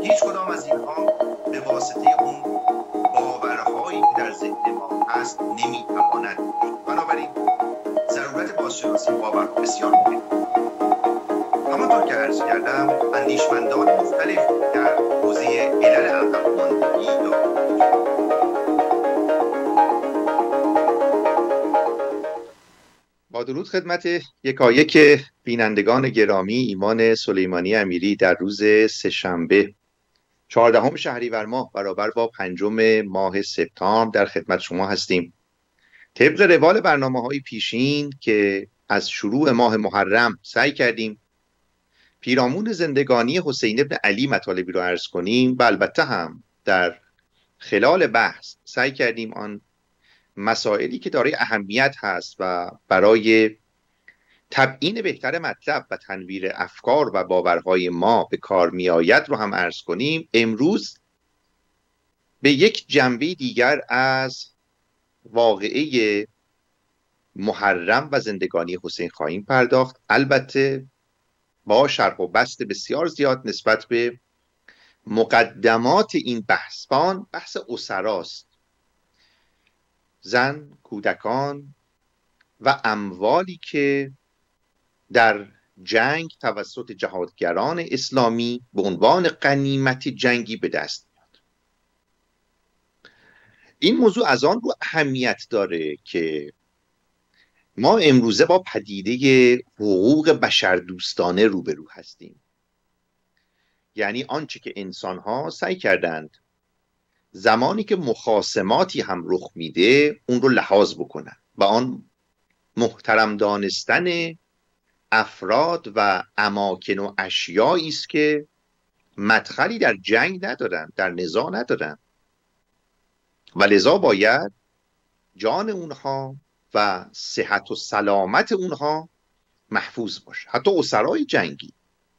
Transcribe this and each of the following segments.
هیچ کدام از اینها به واسطه اون باورهایی که در ذهن ما هست نمیتواند. بنابراین ضرورت بازشناسی باورها بسیار مهمه. همانطور که عرض کردم اندیشمندان مختلف در حوزه علل عقب ماندگی با درود خدمت یکایک بینندگان گرامی، ایمان سلیمانی امیری در روز سه‌شنبه 14 شهریور ماه برابر با 5 ماه سپتامبر در خدمت شما هستیم. طبق روال برنامه‌های پیشین که از شروع ماه محرم سعی کردیم پیرامون زندگانی حسین بن علی مطالبی رو عرض کنیم و البته هم در خلال بحث سعی کردیم آن مسائلی که دارای اهمیت هست و برای تبیین بهتر مطلب و تنویر افکار و باورهای ما به کار می آید رو هم عرض کنیم. امروز به یک جنبه دیگر از واقعه محرم و زندگانی حسین خواهیم پرداخت، البته با شرح و بسط بسیار زیاد نسبت به مقدمات این بحث اسراست، زن، کودکان و اموالی که در جنگ توسط جهادگران اسلامی به عنوان غنیمت جنگی به دست میاد. این موضوع از آن رو اهمیت داره که ما امروزه با پدیده حقوق بشردوستانه روبرو هستیم. یعنی آنچه که انسان‌ها سعی کردند زمانی که مخاصماتی هم رخ میده اون رو لحاظ بکنن و آن محترم دانستن افراد و اماکن و اشیایی است که مدخلی در جنگ ندارن، در نزاع ندارن و لذا باید جان اونها و صحت و سلامت اونها محفوظ باشه، حتی اسرای جنگی.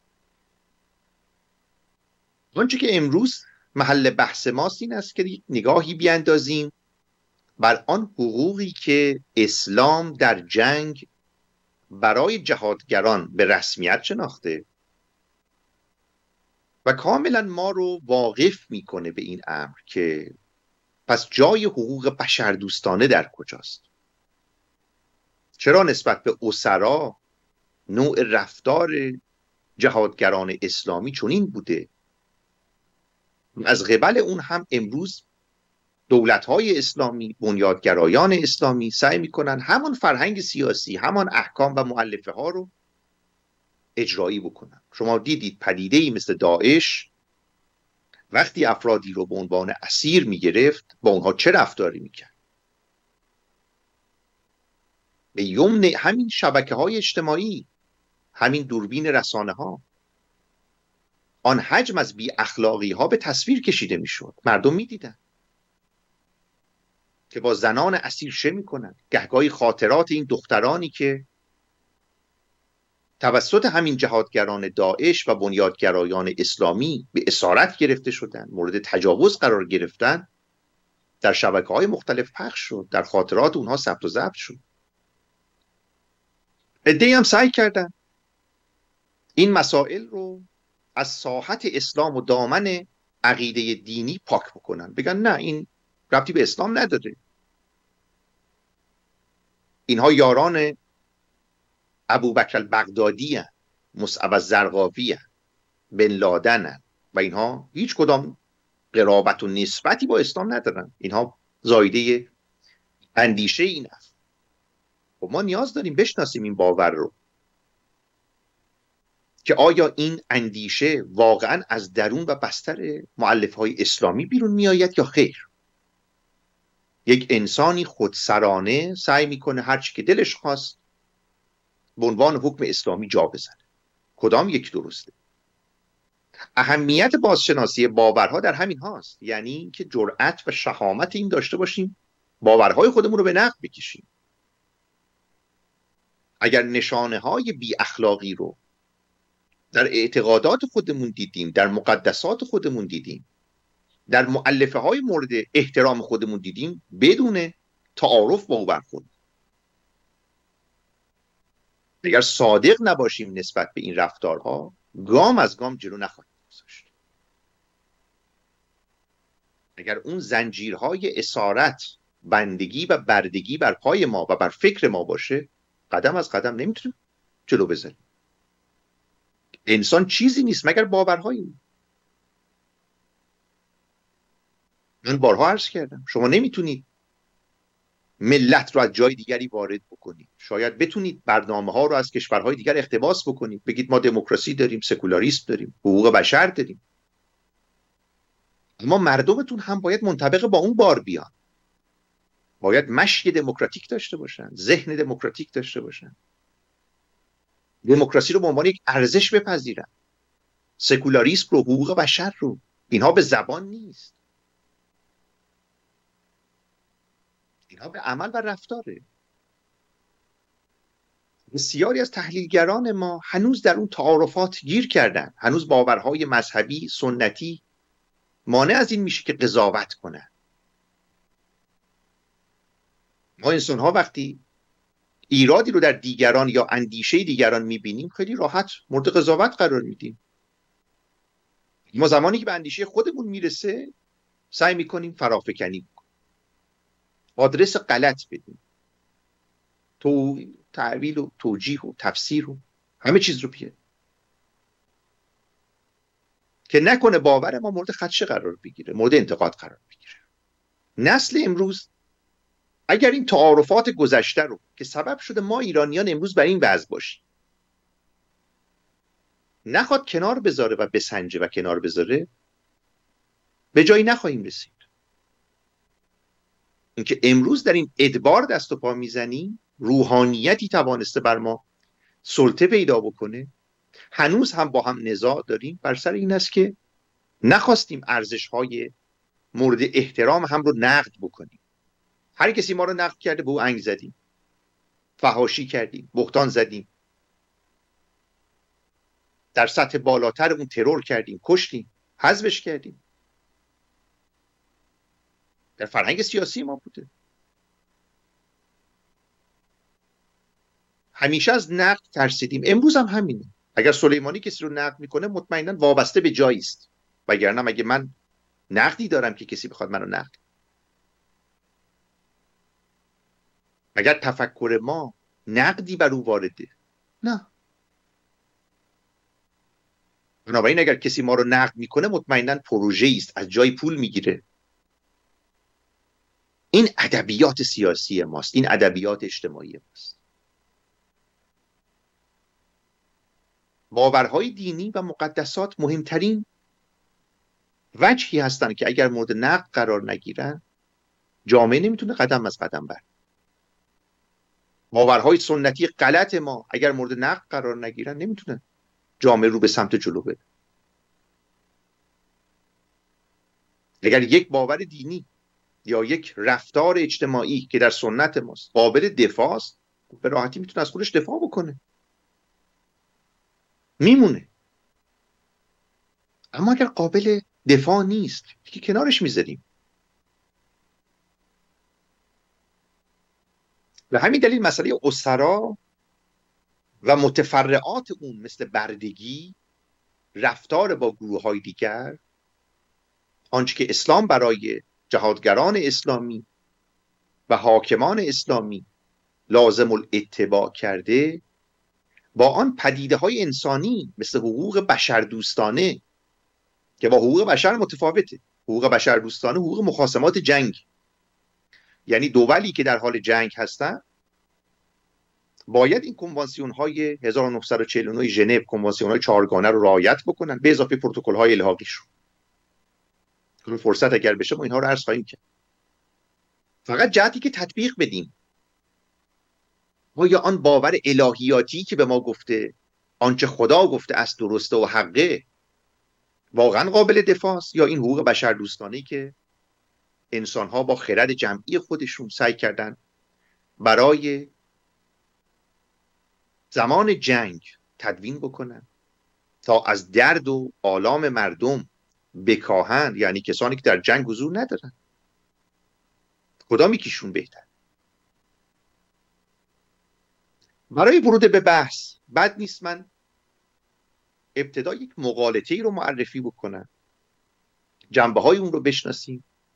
آنچه که امروز محل بحث ماست این است که نگاهی بیاندازیم بر آن حقوقی که اسلام در جنگ برای جهادگران به رسمیت شناخته و کاملا ما رو واقف میکنه به این امر که پس جای حقوق بشردوستانه در کجاست؟ چرا نسبت به اسرا نوع رفتار جهادگران اسلامی چنین بوده؟ از قبل اون هم امروز دولت‌های اسلامی، بنیادگرایان اسلامی سعی میکنن همان فرهنگ سیاسی، همان احکام و مؤلفه ها رو اجرایی بکنن. شما دیدید پدیده‌ای مثل داعش وقتی افرادی رو به عنوان اسیر میگرفت با اونها چه رفتاری میکرد؟ به یمن همین شبکه‌های اجتماعی، همین دوربین رسانه ها، آن حجم از بی اخلاقی ها به تصویر کشیده میشد. مردم میدیدن که با زنان اسیر چه میکنن. گهگاهی خاطرات این دخترانی که توسط همین جهادگران داعش و بنیادگرایان اسلامی به اسارت گرفته شدن، مورد تجاوز قرار گرفتن، در شبکه‌های مختلف پخش شد، در خاطرات اونها ثبت و ضبط شد. عده‌ای هم سعی کردن این مسائل رو از ساحت اسلام و دامن عقیده دینی پاک بکنن، بگن نه این ربطی به اسلام نداره، اینها یاران ابوبکر البغدادی هستند، مصعب الزرقاوی هستند، بن لادن هستند و اینها هیچ کدام قرابت و نسبتی با اسلام ندارن، اینها زایده اندیشه این است. و ما نیاز داریم بشناسیم این باور رو که آیا این اندیشه واقعا از درون و بستر مؤلفه‌های اسلامی بیرون می آید یا خیر؟ یک انسانی خودسرانه سعی میکنه هر چی که دلش خواست به عنوان حکم اسلامی جا بزنه. کدام یک درسته؟ اهمیت بازشناسی باورها در همین هاست، یعنی که جرأت و شهامت این داشته باشیم باورهای خودمون رو به نقد بکشیم. اگر نشانه های بی اخلاقی رو در اعتقادات خودمون دیدیم، در مقدسات خودمون دیدیم، در مؤلفه های مورد احترام خودمون دیدیم، بدون تعارف با او برخورد، اگر صادق نباشیم نسبت به این رفتارها، گام از گام جلو نخواهیم گذاشت. اگر اون زنجیرهای اسارت، بندگی و بردگی بر پای ما و بر فکر ما باشه، قدم از قدم نمیتونیم جلو بزنیم. انسان چیزی نیست مگر باورهای اون. من بارها عرض کردم شما نمیتونید ملت رو از جای دیگری وارد بکنید. شاید بتونید برنامه ها رو از کشورهای دیگر اقتباس بکنید، بگید ما دموکراسی داریم، سکولاریسم داریم، حقوق بشر داریم، اما مردمتون هم باید منطبق با اون بار بیان. باید مشی دموکراتیک داشته باشن، ذهن دموکراتیک داشته باشن، دموکراسی رو به عنوان یک ارزش بپذیرن، سکولاریسم رو، حقوق بشر رو. اینها به زبان نیست، اینها به عمل و رفتاره. بسیاری از تحلیلگران ما هنوز در اون تعارفات گیر کردن، هنوز باورهای مذهبی سنتی مانع از این میشه که قضاوت کنن. ما انسان ها وقتی ایرادی رو در دیگران یا اندیشه دیگران میبینیم خیلی راحت مورد قضاوت قرار میدیم. ما زمانی که به اندیشه خودمون میرسه سعی میکنیم فرافکنی کنیم، آدرس غلط بدیم، تعویل و توجیه و تفسیر و همه چیز رو بیاره که نکنه باور ما مورد خدشه قرار بگیره، مورد انتقاد قرار بگیره. نسل امروز اگر این تعارفات گذشته رو که سبب شده ما ایرانیان امروز بر این وضع باشیم نخواد کنار بذاره و بسنجه و کنار بذاره، به جایی نخواهیم رسید. اینکه امروز در این ادبار دست و پا میزنیم، روحانیتی توانسته بر ما سلطه پیدا بکنه، هنوز هم با هم نزاع داریم، بر سر این است که نخواستیم ارزش‌های مورد احترام هم رو نقد بکنیم. هر کسی ما رو نقد کرده به او انگ زدیم، فحاشی کردیم، بهتان زدیم، در سطح بالاتر اون ترور کردیم، کشتیم، حذفش کردیم. در فرهنگ سیاسی ما بوده. همیشه از نقد ترسیدیم، امروز هم همینه. اگر سلیمانی کسی رو نقد میکنه مطمئنا وابسته به جایی است، وگرنه مگه من نقدی دارم که کسی بخواد منو نقد؟ اگر تفکر ما نقدی بر او وارده؟ نه. بنابراین اگر کسی ما رو نقد میکنه مطمئنا پروژه‌ای است، از جای پول میگیره. این ادبیات سیاسی ماست، این ادبیات اجتماعی ماست. باورهای دینی و مقدسات مهمترین وجهی هستند که اگر مورد نقد قرار نگیرن جامعه نمیتونه قدم از قدم بره. باورهای سنتی غلط ما اگر مورد نقد قرار نگیرن نمیتونه جامعه رو به سمت جلو بره. اگر یک باور دینی یا یک رفتار اجتماعی که در سنت ماست قابل دفاع است، به راحتی میتونه از خودش دفاع بکنه، میمونه. اما اگر قابل دفاع نیست دیگه کنارش میذاریم. و همین دلیل مسئله اسرا و متفرعات اون مثل بردگی، رفتار با گروه‌های دیگر، آنچه که اسلام برای جهادگران اسلامی و حاکمان اسلامی لازم الاتباع کرده، با آن پدیده‌های انسانی مثل حقوق بشردوستانه که با حقوق بشر متفاوته. حقوق بشردوستانه حقوق مخاصمات جنگ، یعنی دولی که در حال جنگ هستن باید این کنوانسیون‌های 1949 ژنو، کنوانسیون‌های چهارگانه رو رعایت بکنن به اضافه پروتکل‌های الحاقیشون. فرصت اگر بشه ما اینها رو عرض خواهیم کرد. فقط جهتی که تطبیق بدیم. یا آن باور الهیاتی که به ما گفته آنچه خدا گفته است درسته و حقه واقعا قابل دفاع است، یا این حقوق بشردوستانه‌ای که انسان‌ها با خرد جمعی خودشون سعی کردن برای زمان جنگ تدوین بکنن تا از درد و آلام مردم بکاهن، یعنی کسانی که در جنگ حضور ندارن. کدام یکیشون بهتر؟ برای ورود به بحث بد نیست من ابتدا یک مقالطه‌ای رو معرفی بکنم، جنبه‌های اون رو بشناسیم،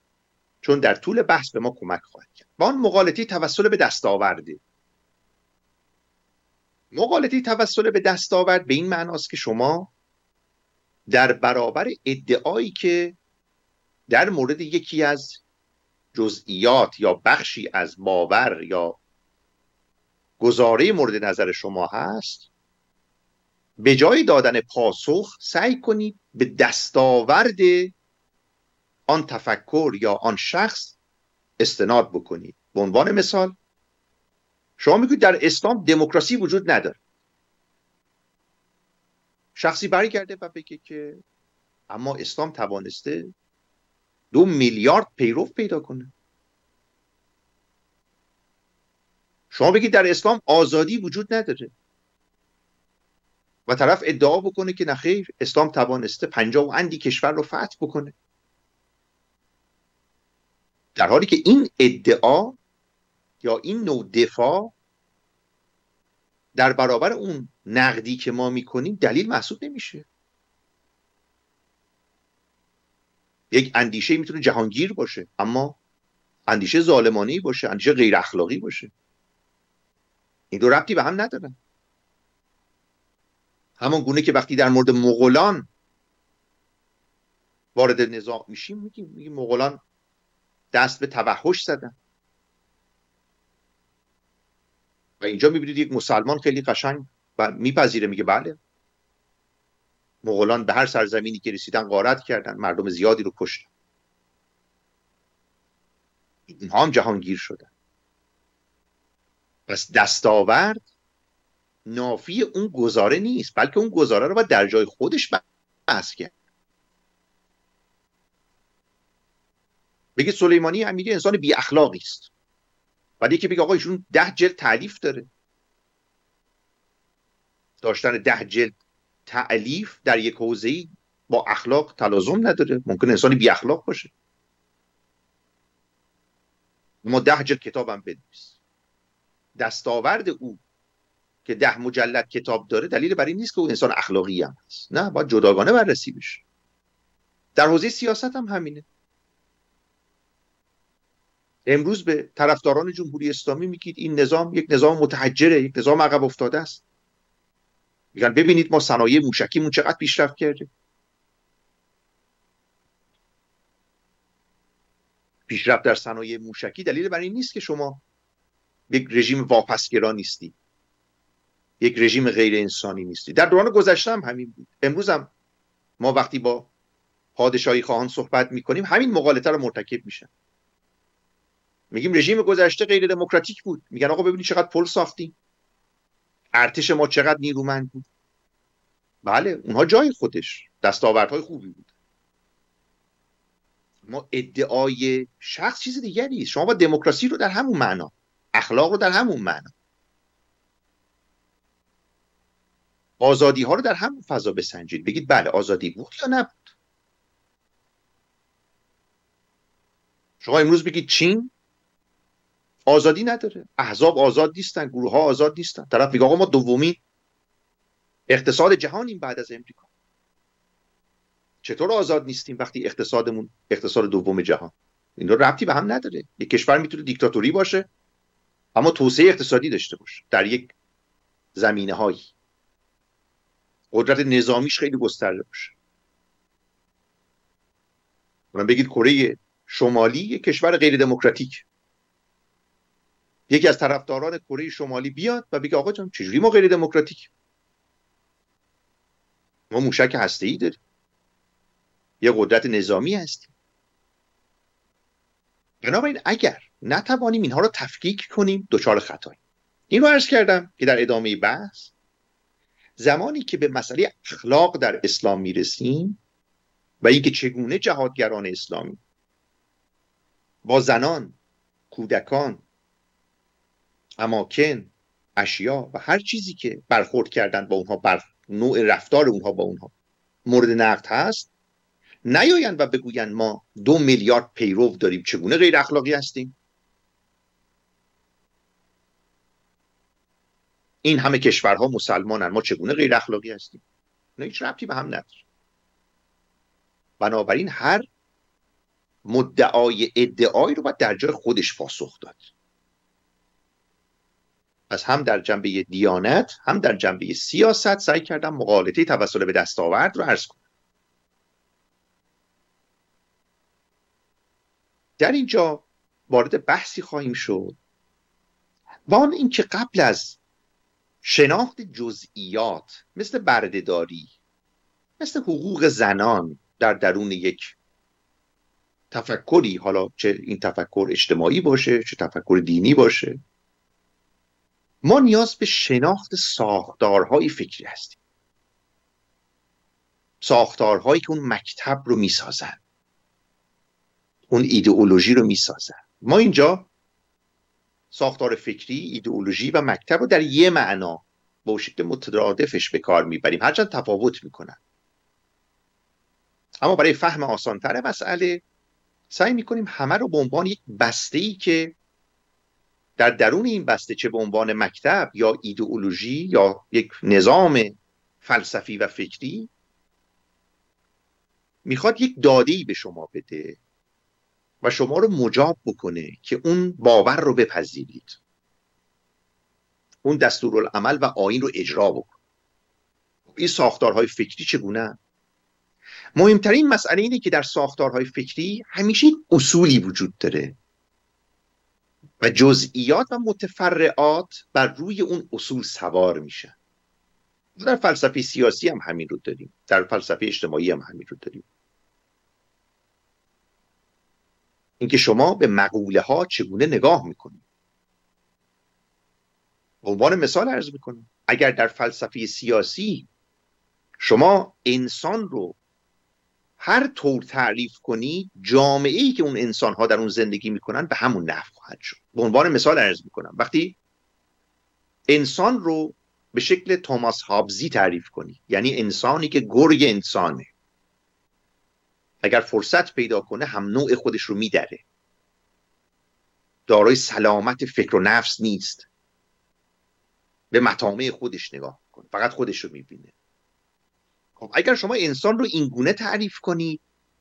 چون در طول بحث به ما کمک خواهد کرد. با آن مغالطه توسل به دستاورده. مغالطه توسل به دستاورد به این معناست که شما در برابر ادعایی که در مورد یکی از جزئیات یا بخشی از باور یا گزاره مورد نظر شما هست، به جای دادن پاسخ سعی کنید به دستاورد آن تفکر یا آن شخص استناد بکنید. به عنوان مثال شما میگوید در اسلام دموکراسی وجود نداره. شخصی برگرده و بگه که اما اسلام توانسته 2 میلیارد پیرو پیدا کنه. شما بگید در اسلام آزادی وجود نداره و طرف ادعا بکنه که نخیر، اسلام توانسته 50 و اندی کشور رو فتح بکنه، در حالی که این ادعا یا این نوع دفاع در برابر اون نقدی که ما میکنیم دلیل محسوب نمیشه. یک اندیشه میتونه جهانگیر باشه اما اندیشه ظالمانه‌ای باشه، اندیشه غیر اخلاقی باشه. این دو ربطی به هم ندارن. همان گونه که وقتی در مورد مغولان وارد نزاع میشیم میگیم مغولان دست به توحش زدن و اینجا میبینید یک مسلمان خیلی قشنگ و میپذیره، میگه بله مغولان به هر سرزمینی که رسیدن غارت کردن، مردم زیادی رو کشتن، اینها هم جهانگیر شدن. پس دستاورد نافی اون گزاره نیست، بلکه اون گزاره رو باید در جای خودش بحث کرد. بگید سلیمانی امیری انسان بی اخلاقی است، بعد یکی بگه آقا ایشون 10 جلد تألیف داره. داشتن 10 جلد تألیف در یک حوزه‌ای با اخلاق تلازم نداره، ممکن انسانی بی اخلاق باشه. ما 10 جلد کتاب هم بنویس، دستاورد او که 10 مجلد کتاب داره دلیل بر این نیست که او انسان اخلاقی هم هست. نه، باید جداگانه بررسی بشه. در حوزه سیاست هم همینه. امروز به طرفداران جمهوری اسلامی میگید این نظام یک نظام متحجره، یک نظام عقب افتاده است. میگن ببینید ما صنایع موشکیمون چقدر پیشرفت کرده. پیشرفت در صنایع موشکی دلیل بر این نیست که شما یک رژیم واپسگرا نیستی، یک رژیم غیر انسانی نیستی. در دوران گذشته هم همین بود. امروز هم ما وقتی با پادشاهی خواهان صحبت میکنیم همین مغالطه رو مرتکب میشن. میگیم رژیم گذشته غیر دموکراتیک بود، میگن آقا ببینید چقدر پل ساختیم، ارتش ما چقدر نیرومند بود. بله اونها جای خودش دستاوردهای خوبی بود، ما ادعای شخص چیز دیگری است. شما با دموکراسی رو در همون معنا، اخلاق رو در همون معنا، آزادی ها رو در همون فضا بسنجید. بگید بله آزادی بود یا نبود. شما امروز بگید چین آزادی نداره، احزاب آزاد نیستن، گروه ها آزاد نیستن. طرف میگه آقا ما دومین اقتصاد جهانیم بعد از امریکا. چطور آزاد نیستیم وقتی اقتصادمون اقتصاد دوم جهان؟ این ربطی به هم نداره. یک کشور میتونه دیکتاتوری باشه اما توسعه اقتصادی داشته باشه در یک زمینه هایی، قدرت نظامیش خیلی گسترده باشه. من بگید کره شمالی یک کشور غیر دموکراتیک، یکی از طرفداران کره شمالی بیاد و بگه آقا جان چجوری ما غیر دموکراتیک؟ ما موشک هسته‌ای داریم، یه قدرت نظامی هستیم. بنابراین اگر نتوانیم اینها رو تفکیک کنیم دچار خطاییم. این رو عرض کردم که در ادامه بحث زمانی که به مسئله اخلاق در اسلام میرسیم و اینکه چگونه جهادگران اسلامی با زنان، کودکان، اماکن، اشیا و هر چیزی که برخورد کردن با اونها، بر نوع رفتار اونها با اونها مورد نقد هست، نیایند و بگویند ما 2 میلیارد پیرو داریم چگونه غیر اخلاقی هستیم. این همه کشورها مسلمانن ما چگونه غیر اخلاقی هستیم. نه، هیچ ربطی به هم نداره. بنابراین هر مدعای ادعایی رو باید در جای خودش پاسخ داد. پس هم در جنبه دیانت هم در جنبه سیاست سعی کردم مغالطه توسل به دستاورد رو عرض کنم. در اینجا وارد بحثی خواهیم شد با آن اینکه قبل از شناخت جزئیات مثل بردهداری، مثل حقوق زنان در درون یک تفکری، حالا چه این تفکر اجتماعی باشه چه تفکر دینی باشه، ما نیاز به شناخت ساختارهای فکری هستیم، ساختارهایی که اون مکتب رو میسازن، اون ایدئولوژی رو میسازن. ما اینجا ساختار فکری، ایدئولوژی و مکتب رو در یه معنا با شکل مترادفش به کار میبریم، هرچند تفاوت میکنن. اما برای فهم آسانتر مسئله سعی میکنیم همه رو به عنوان یک بسته‌ای که در درون این بسته، چه به عنوان مکتب یا ایدئولوژی یا یک نظام فلسفی و فکری، میخواد یک داده‌ای به شما بده و شما رو مجاب بکنه که اون باور رو بپذیرید، اون دستورالعمل و آیین رو اجرا بکنید. این ساختارهای فکری چگونه؟ مهمترین مسئله اینه که در ساختارهای فکری همیشه اصولی وجود داره و جزئیات و متفرعات بر روی اون اصول سوار میشن. در فلسفه سیاسی هم همین رو داریم، در فلسفه اجتماعی هم همین رو داریم. اینکه شما به مقوله ها چگونه نگاه میکنید. به عنوان مثال عرض میکنم، اگر در فلسفه سیاسی شما انسان رو هر طور تعریف کنی، جامعه‌ای که اون انسان‌ها در اون زندگی میکنن به همون نحو خواهد شد. به عنوان مثال عرض میکنم، وقتی انسان رو به شکل توماس هابزی تعریف کنی، یعنی انسانی که گرگ انسانه، اگر فرصت پیدا کنه هم نوع خودش رو میدره، دارای سلامت فکر و نفس نیست، به مطامع خودش نگاه کنه، فقط خودش رو میبینه. خب اگر شما انسان رو این گونه تعریف کنید،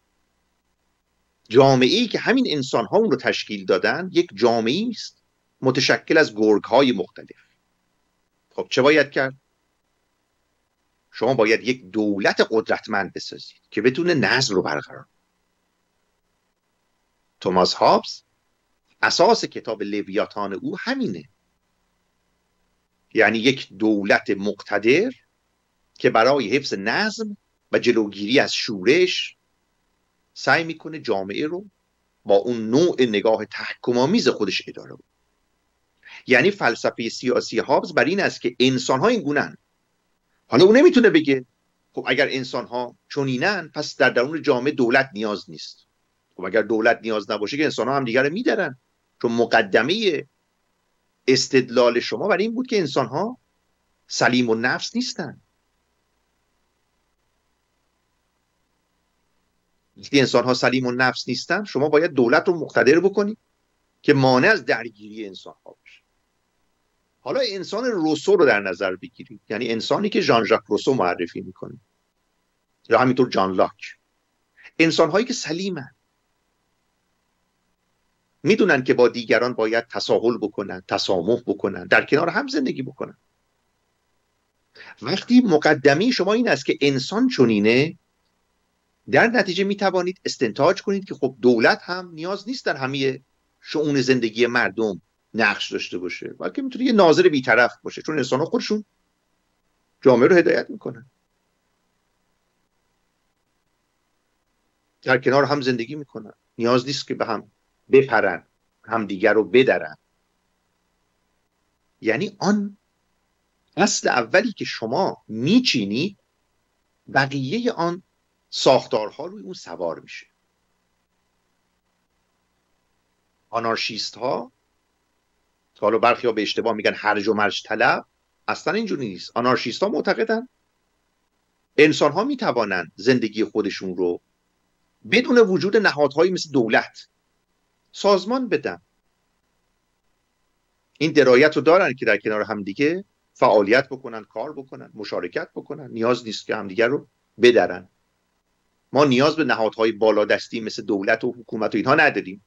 جامعه‌ای که همین انسان‌ها اون رو تشکیل دادن یک جامعه‌ای است متشکل از گرگ‌های مختلف. خب چه باید کرد؟ شما باید یک دولت قدرتمند بسازید که بتونه نظم رو برقرار. توماس هابز اساس کتاب لویاتان او همینه، یعنی یک دولت مقتدر که برای حفظ نظم و جلوگیری از شورش سعی میکنه جامعه رو با اون نوع نگاه تحکم‌آمیز خودش اداره کنه. یعنی فلسفه سیاسی هابز بر این است که انسان‌ها این گونه‌اند. حالا اون نمیتونه بگه خب اگر انسان‌ها چنینن پس در درون جامعه دولت نیاز نیست. خب اگر دولت نیاز نباشه که انسان‌ها هم دیگر رو میدرن، چون مقدمه استدلال شما برای این بود که انسان‌ها سلیم النفس نیستن. وقتی انسان‌ها سلیم النفس نیستن، شما باید دولت رو مقتدر بکنی که مانع از درگیری انسان‌ها بشه. حالا انسان روسو رو در نظر بگیرید، یعنی انسانی که ژان ژاک روسو معرفی میکنه یا همینطور جان لاک. انسان‌هایی که سلیمن، میدونن که با دیگران باید تساهل بکنن، تسامح بکنن، در کنار هم زندگی بکنن. وقتی مقدمه شما این است که انسان چنینه، در نتیجه میتوانید استنتاج کنید که خب دولت هم نیاز نیست در همه شؤون زندگی مردم نقش داشته باشه، بلکه میتونه یه ناظر بی‌طرف باشه، چون انسان‌ها خودشون جامعه رو هدایت میکنن، در کنار هم زندگی میکنن، نیاز نیست که به هم بپرن، هم دیگر رو بدرن. یعنی آن اصل اولی که شما میچینید، بقیه آن ساختارها روی اون سوار میشه. آنارشیست ها، حالا برخی ها به اشتباه میگن هرج و مرج طلب، اصلا اینجوری نیست. آنارشیست ها معتقدن انسان ها میتوانند زندگی خودشون رو بدون وجود نهادهایی مثل دولت سازمان بدن. این درایت رو دارن که در کنار همدیگه فعالیت بکنن، کار بکنن، مشارکت بکنن، نیاز نیست که همدیگه رو بدرن. ما نیاز به نهادهای بالادستی مثل دولت و حکومت و اینها نداریم.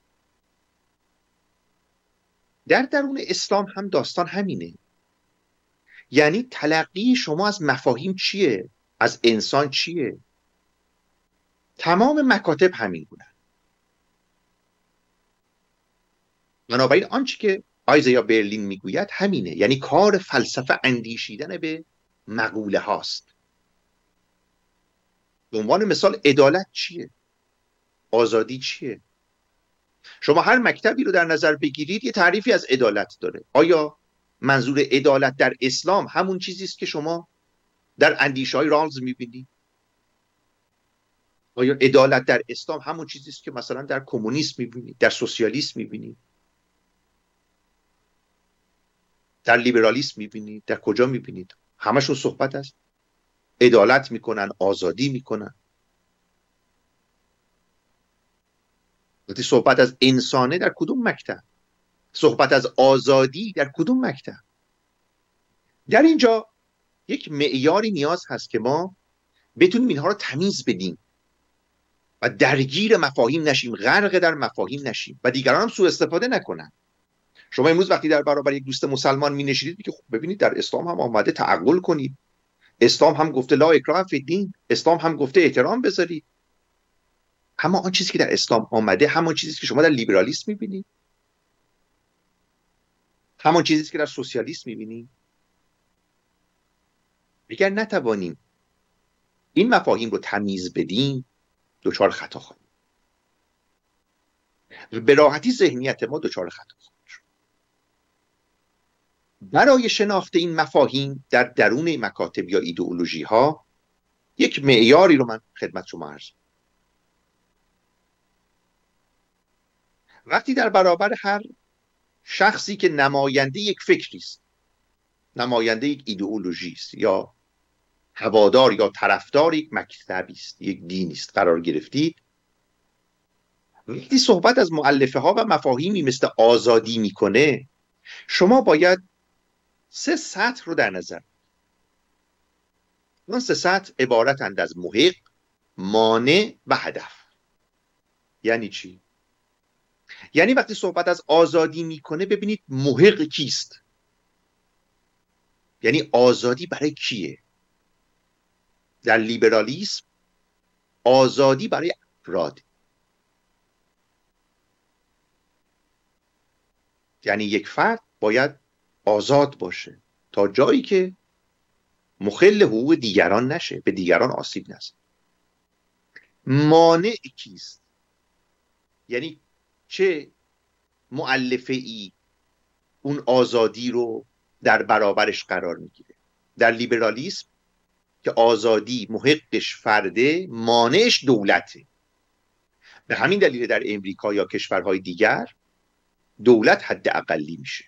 در درون اسلام هم داستان همینه. یعنی تلقی شما از مفاهیم چیه؟ از انسان چیه؟ تمام مکاتب همین بودن. بنابراین آنچه که آیزایا برلین میگوید همینه. یعنی کار فلسفه اندیشیدن به مقوله هاست. به عنوان مثال عدالت چیه؟ آزادی چیه؟ شما هر مکتبی رو در نظر بگیرید یه تعریفی از عدالت داره. آیا منظور عدالت در اسلام همون چیزی است که شما در اندیشه‌های رالز می‌بینید؟ آیا عدالت در اسلام همون چیزی است که مثلا در کمونیسم می‌بینید، در سوسیالیسم می‌بینید، در لیبرالیسم می‌بینید؟ در کجا می‌بینید؟ همشون صحبت است عدالت میکنن، آزادی میکنن. وقتی صحبت از انسانه در کدوم مکتب؟ صحبت از آزادی در کدوم مکتب؟ در اینجا یک معیاری نیاز هست که ما بتونیم اینها رو تمیز بدیم و درگیر مفاهیم نشیم، غرق در مفاهیم نشیم و دیگران هم سوء استفاده نکنن. شما امروز وقتی در برابر یک دوست مسلمان می نشینید که خب ببینید در اسلام هم آمده تعقل کنید، اسلام هم گفته لا اکراه فی الدین، اسلام هم گفته احترام بذارید. اما آن چیزی که در اسلام آمده همان چیزی که شما در لیبرالیسم می‌بینید، همان چیزی که در سوسیالیسم می‌بینید. اگر نتوانیم این مفاهیم رو تمیز بدیم دچار خطا خواهیم. به راحتی ذهنیت ما دچار خطا خواهد شد. برای شناخت این مفاهیم در درون مکاتب یا ایدئولوژی ها یک معیاری رو من خدمت شما عرض می‌کنم. وقتی در برابر هر شخصی که نماینده یک فکری است، نماینده یک ایدئولوژی است یا هوادار یا طرفدار یک مکتبی است، یک دینی است قرار گرفتید، وقتی صحبت از مؤلفه ها و مفاهیمی مثل آزادی میکنه، شما باید 3 سطح رو در نظر بگیرید. اون 3 سطح عبارتند از محق، مانع و هدف. یعنی چی؟ یعنی وقتی صحبت از آزادی میکنه ببینید محق کیست؟ یعنی آزادی برای کیه؟ در لیبرالیسم آزادی برای افراد، یعنی یک فرد باید آزاد باشه تا جایی که مخل حقوق دیگران نشه، به دیگران آسیب نزنه. مانع کیست؟ یعنی چه مؤلفه ای اون آزادی رو در برابرش قرار میگیره؟ در لیبرالیسم که آزادی محقش فرده، مانعش دولته. به همین دلیل در امریکا یا کشورهای دیگر دولت حد اقلی میشه.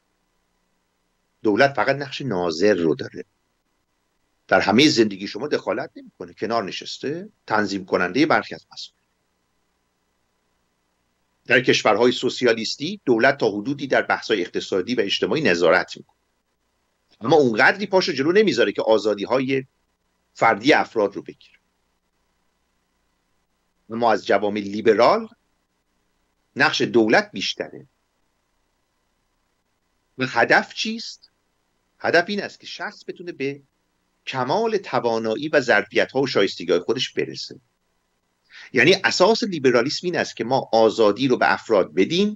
دولت فقط نقش ناظر رو داره، در همه زندگی شما دخالت نمیکنه، کنار نشسته، تنظیم کننده برخی از مسائل. در کشورهای سوسیالیستی دولت تا حدودی در بحث‌های اقتصادی و اجتماعی نظارت میکنه، اما اونقدری پاشو جلو نمیذاره که آزادی‌های فردی افراد رو بگیره. ما از جوامع لیبرال نقش دولت بیشتره. و هدف چیست؟ هدف این است که شخص بتونه به کمال توانایی و ظرفیت‌ها و شایستگی‌های خودش برسه. یعنی اساس لیبرالیسم این است که ما آزادی رو به افراد بدیم،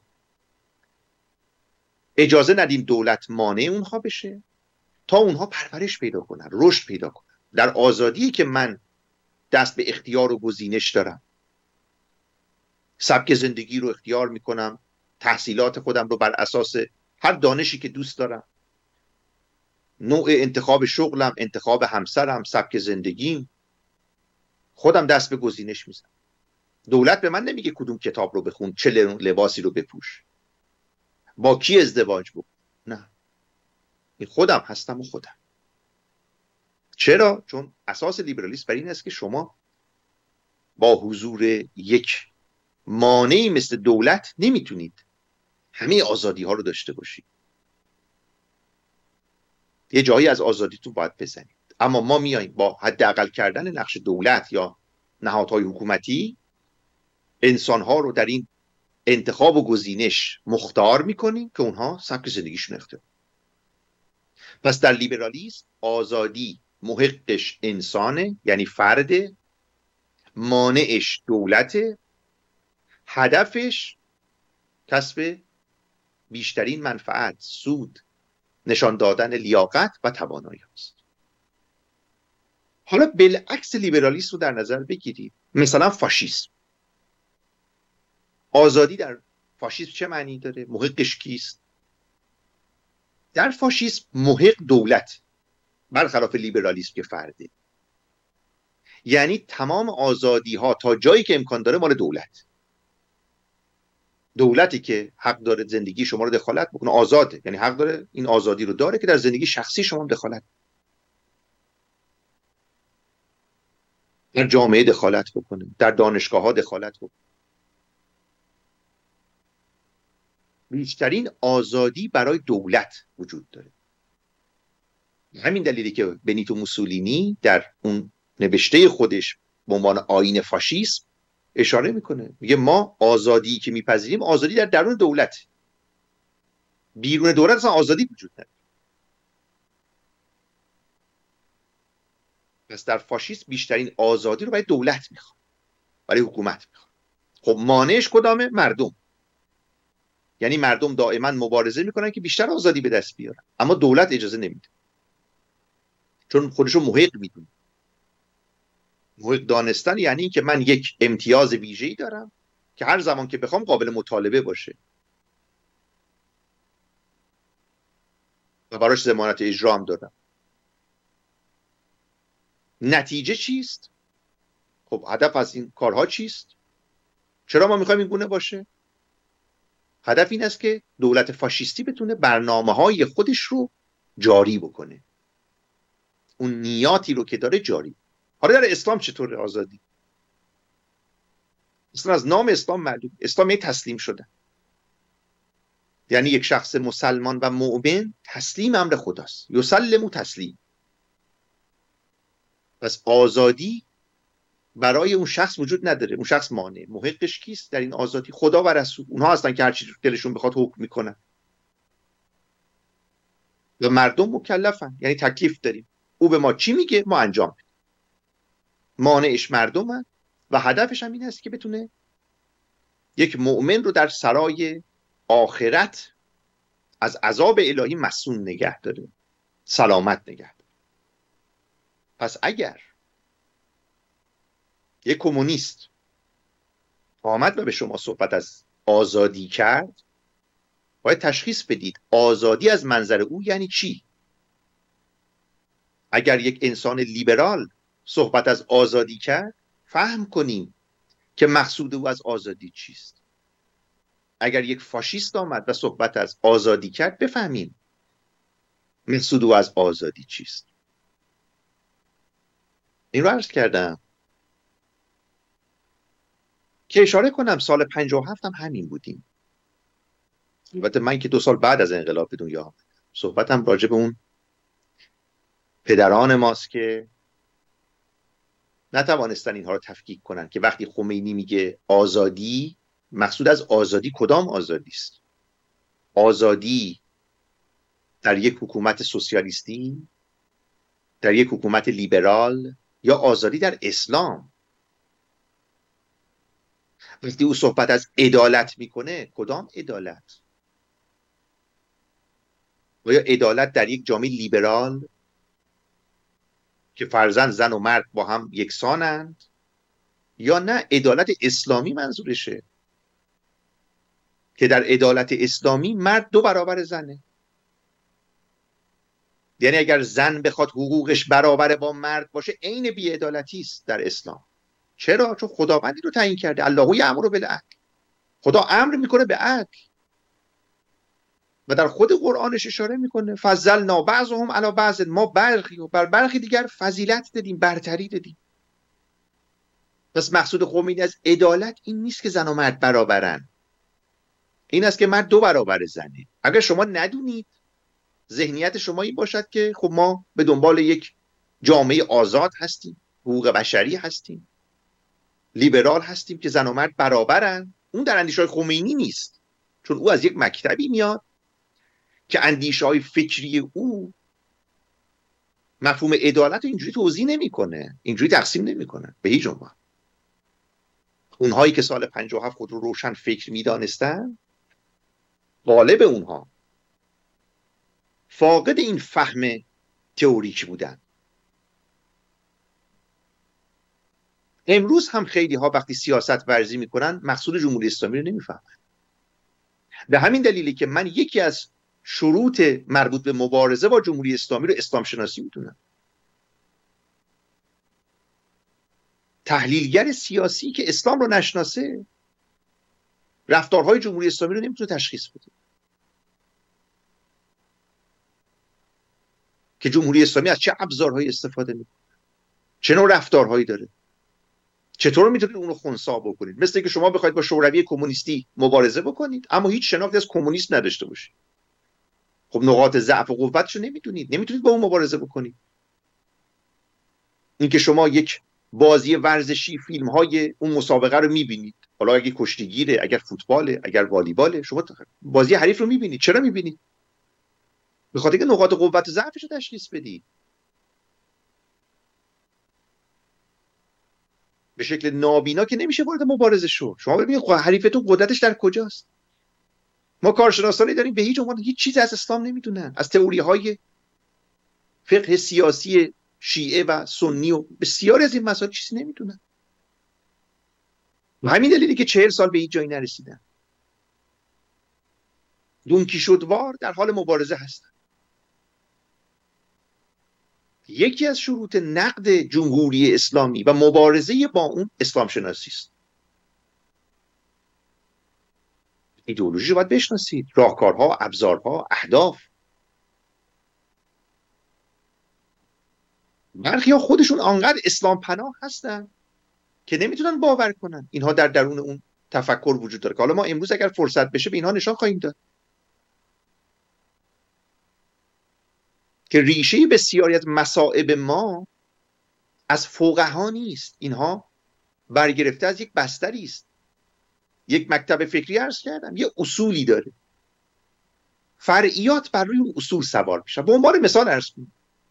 اجازه ندیم دولت مانع اونها بشه تا اونها پرورش پیدا کنن، رشد پیدا کنن. در آزادی که من دست به اختیار و گزینش دارم، سبک زندگی رو اختیار میکنم، تحصیلات خودم رو بر اساس هر دانشی که دوست دارم، نوع انتخاب شغلم، انتخاب همسرم، سبک زندگیم، خودم دست به گزینش میزنم. دولت به من نمیگه کدوم کتاب رو بخون، چه لباسی رو بپوش، با کی ازدواج بکن. نه، این خودم هستم و خودم. چرا؟ چون اساس لیبرالیسم بر این است که شما با حضور یک مانعی مثل دولت نمیتونید همه آزادی ها رو داشته باشید. یه جایی از آزادیتون باید بزنید. اما ما میاییم با حداقل کردن نقش دولت یا نهادهای حکومتی انسانها رو در این انتخاب و گزینش مختار میکنیم که اونها سبک زندگیشون اختیار. پس در لیبرالیسم آزادی محقش انسانه، یعنی فرد، مانعش دولت، هدفش کسب بیشترین منفعت، سود، نشان دادن لیاقت و توانایی است. حالا بالعکس لیبرالیسم رو در نظر بگیرید. مثلا فاشیسم. آزادی در فاشیسم چه معنی داره؟ محقش کیست؟ در فاشیسم محق دولت، برخلاف لیبرالیسم که فرده. یعنی تمام آزادی ها تا جایی که امکان داره مال دولت. دولتی که حق داره زندگی شما رو دخالت بکنه آزاده، یعنی حق داره این آزادی رو داره که در زندگی شخصی شما دخالت، در جامعه دخالت بکنه، در دانشگاه ها دخالت بکنه. بیشترین آزادی برای دولت وجود داره. همین دلیلی که بنیتو موسولینی در اون نوشته خودش به عنوان آیین فاشیسم اشاره میکنه، میگه ما آزادی که میپذیریم آزادی در درون دولت، بیرون دولت اصلا آزادی وجود نداره. پس در فاشیسم بیشترین آزادی رو برای دولت میخواد، برای حکومت میخواد. خب مانعش کدامه؟ مردم. یعنی مردم دائما مبارزه میکنن که بیشتر آزادی به دست بیارن، اما دولت اجازه نمیده، چون خودشو محق میدونه. محق دانستن یعنی این که من یک امتیاز ویژه‌ای دارم که هر زمان که بخوام قابل مطالبه باشه و براش ضمانت اجرا هم دارم. نتیجه چیست؟ خب هدف از این کارها چیست؟ چرا ما میخوایم این گونه باشه؟ هدف این است که دولت فاشیستی بتونه برنامه‌های خودش رو جاری بکنه، اون نیاتی رو که داره جاری. حالا در اسلام چطور آزادی؟ اصلا از نام اسلام معلوم، اسلام یعنی تسلیم شدن، یعنی یک شخص مسلمان و مؤمن تسلیم امر خداست. یسلم تسلیم. پس آزادی برای اون شخص وجود نداره، اون شخص مانع. محقش کیست در این آزادی؟ خدا و رسول. اونها هستن که هر چی دلشون بخواد حکم میکنن و مردم مکلفن، یعنی تکلیف داریم، او به ما چی میگه ما انجام بدیم. مانعش مردمن و هدفش هم این است که بتونه یک مؤمن رو در سرای آخرت از عذاب الهی مصون نگه داره، سلامت نگه داره. پس اگر یک کمونیست آمد و به شما صحبت از آزادی کرد، باید تشخیص بدید آزادی از منظر او یعنی چی. اگر یک انسان لیبرال صحبت از آزادی کرد، فهم کنیم که مقصود او از آزادی چیست. اگر یک فاشیست آمد و صحبت از آزادی کرد، بفهمیم مقصود او از آزادی چیست. این رو عرض کردم که اشاره کنم سال 57 هم همین بودیم. البته من که 2 سال بعد از انقلاب به دنیا آمدم، صحبتم راجع به اون پدران ماست که نتوانستن اینها رو تفکیک کنن که وقتی خمینی میگه آزادی، مقصود از آزادی کدام آزادی است؟ آزادی در یک حکومت سوسیالیستی، در یک حکومت لیبرال، یا آزادی در اسلام؟ وقتی او صحبت از عدالت میکنه، کدام عدالت؟ و یا عدالت در یک جامعه لیبرال که فرزند زن و مرد با هم یکسانند، یا نه عدالت اسلامی منظورشه که در عدالت اسلامی مرد 2 برابر زنه. یعنی اگر زن بخواد حقوقش برابر با مرد باشه، عین بی‌عدالتی است در اسلام. چرا؟ چون خداوندی رو تعیین کرده، الله یأمر بالعدل. خدا امر میکنه به عدل و در خود قرآنش اشاره میکنه فضلنا بعضهم علی بعض، ما برخی و بر برخی دیگر فضیلت دادیم، برتری دادیم. پس مقصود خمینی از عدالت این نیست که زن و مرد برابرن، این است که مرد 2 برابر زنه. اگر شما ندونید، ذهنیت شما این باشد که خب ما به دنبال یک جامعه آزاد هستیم، حقوق بشری هستیم، لیبرال هستیم که زن و مرد برابرن. اون در اندیشه‌های خمینی نیست، چون او از یک مکتبی میاد که اندیشه‌های فکری او مفهوم عدالت رو اینجوری توضیح نمیکنه، اینجوری تقسیم نمیکنه به هیچ عنوان. اونهایی که سال 57 خود رو روشن فکر میدانستن، غالب اونها فاقد این فهم تئوریک بودن. امروز هم خیلی ها وقتی سیاست ورزی میکنن مقصود جمهوری اسلامی رو نمیفهمن. به همین دلیلی که من یکی از شروط مربوط به مبارزه با جمهوری اسلامی رو اسلام شناسی میدونم. تحلیلگر سیاسی که اسلام رو نشناسه رفتارهای جمهوری اسلامی رو نمیتونه تشخیص بده. که جمهوری اسلامی از چه ابزارهایی استفاده میکنه، چه نوع رفتارهایی داره، چطور میتونید اون رو خنثی بکنید. مثل که شما بخواید با شوروی کمونیستی مبارزه بکنید اما هیچ شناختی از کمونیست نداشته باشید. خب نقاط ضعف و قوتشو نمیتونید با اون مبارزه بکنید. اینکه شما یک بازی ورزشی، فیلم های اون مسابقه رو میبینید، حالا اگه کشتیگیره، اگر فوتباله، اگر والیباله، شما بازی حریف رو میبینید. چرا میبینید؟ به خاطر اینکه نقاط قوت و ضعفش رو تشخیص بدید. به شکل نابینا که نمیشه وارد مبارزه شو. شما ببینید حریفتون قدرتش در کجاست. ما کارشناسانی داریم به هیچ عنوان هیچ چیز از اسلام نمیدونن، از تئوری های فقه سیاسی شیعه و سنی و بسیاری از این مسائل چیزی نمیدونن. و همین دلیلی که 40 سال به هیچ جایی نرسیدن. دونکیشوتوار در حال مبارزه هستن. یکی از شروط نقد جمهوری اسلامی و مبارزه با اون اسلام شناسی است. ایدئولوژی رو باید بشناسید، راهکارها، ابزارها، اهداف. برخی ها خودشون آنقدر اسلام پناه هستن که نمیتونن باور کنن اینها در درون اون تفکر وجود داره، که حالا ما امروز اگر فرصت بشه به اینها نشان خواهیم داد که ریشه بسیاری از مصائب ما از فقها نیست. اینها برگرفته از یک بستری است. یک مکتب فکری عرض کردم، یه اصولی داره، فرعیات بر روی اون اصول سوار میشن. به عنوان مثال عرض کنیم،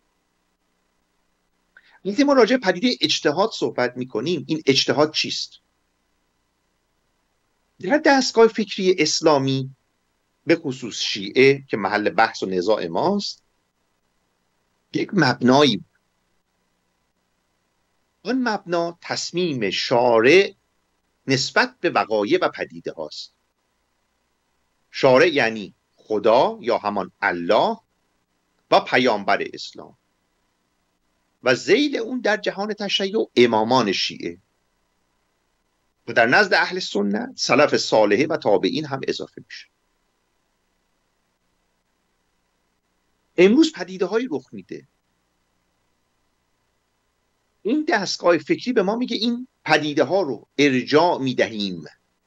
وقتی ما راجع به پدیده اجتهاد صحبت میکنیم، این اجتهاد چیست؟ در دستگاه فکری اسلامی به خصوص شیعه که محل بحث و نزاع ماست، یک مبنایی بود. آن مبنا تصمیم شارع نسبت به وقایع و پدیده هاست. شارع یعنی خدا یا همان الله و پیامبر اسلام و ذیل اون در جهان تشیع امامان شیعه و در نزد اهل سنت سلف صالحه و تابعین هم اضافه میشه. امروز پدیده هایی رخ میده، این دستگاه فکری به ما میگه این پدیده ها رو ارجاع میدهیم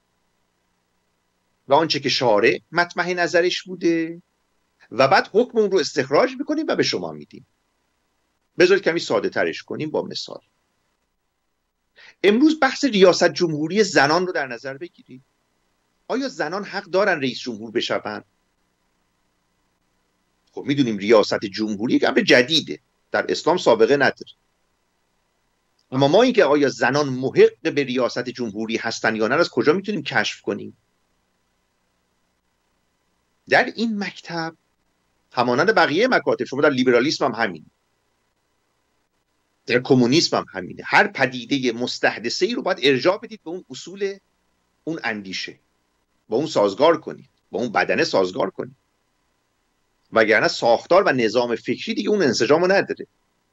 و آنچه که شارع مطمح نظرش بوده و بعد حکم اون رو استخراج میکنیم و به شما میدیم. بذارید کمی ساده ترش کنیم با مثال. امروز بحث ریاست جمهوری زنان رو در نظر بگیرید. آیا زنان حق دارن رئیس جمهور بشون؟ خب میدونیم ریاست جمهوری یک امر جدیده، در اسلام سابقه نداره. اما ما اینکه آیا زنان محق به ریاست جمهوری هستن یا نه از کجا میتونیم کشف کنیم؟ در این مکتب همانند بقیه مکاتب، شما در لیبرالیسم هم همین، در کمونیسم هم همینه، هر پدیده مستحدثه‌ای رو باید ارجاع بدید به اون اصول، اون اندیشه، با اون سازگار کنید، با اون بدنه سازگار کنید، وگرنه ساختار و نظام فکری دیگه اون انسجامو نداره.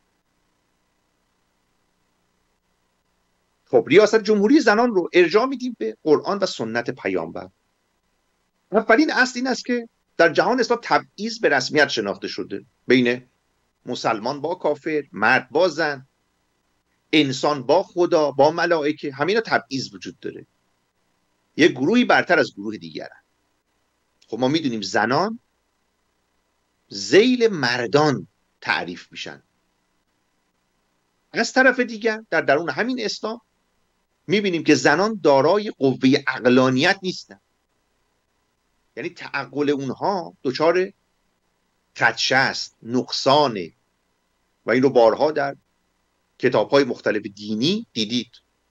خب ریاست جمهوری زنان رو ارجاع میدیم به قرآن و سنت پیامبر. اولین اصل این است که در جهان اسلام تبعیض به رسمیت شناخته شده بین مسلمان با کافر، مرد با زن، انسان با خدا، با ملائکه. همینا تبعیض وجود داره، یک گروهی برتر از گروه دیگرن. خب ما میدونیم زنان ذیل مردان تعریف میشن. از طرف دیگر در درون همین اسلام میبینیم که زنان دارای قوه عقلانیت نیستن. یعنی تعقل اونها دچار خدشه است، نقصانه، و این رو بارها در کتاب‌های مختلف دینی دیدید.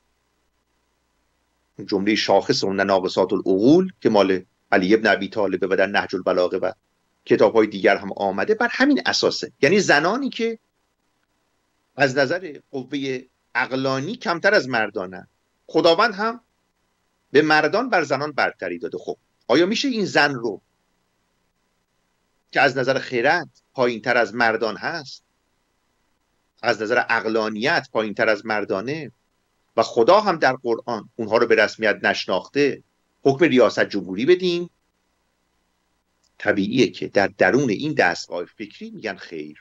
جمله شاخص اون ناقصات العقول که مال علی ابن ابی طالب و در نهج البلاغه و کتاب‌های دیگر هم آمده بر همین اساسه. یعنی زنانی که از نظر قوه عقلانی کمتر از مردانن، خداوند هم به مردان بر زنان برتری داده. خب آیا میشه این زن رو که از نظر خرد پایین‌تر از مردان هست، از نظر عقلانیت پایین‌تر از مردانه، و خدا هم در قرآن اونها رو به رسمیت نشناخته، حکم ریاست جمهوری بدیم؟ طبیعیه که در درون این دستگاه فکری میگن خیر.